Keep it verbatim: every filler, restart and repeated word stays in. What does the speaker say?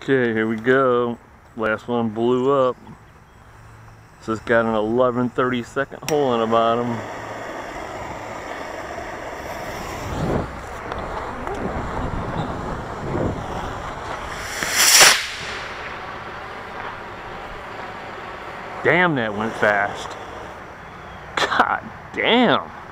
Okay, here we go. Last one blew up. So it's got an eleven thirty-second hole in the bottom. Damn, that went fast. God damn.